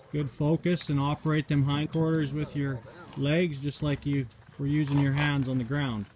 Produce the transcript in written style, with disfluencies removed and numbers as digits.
Good focus, and operate them hindquarters with your legs just like you were using your hands on the ground.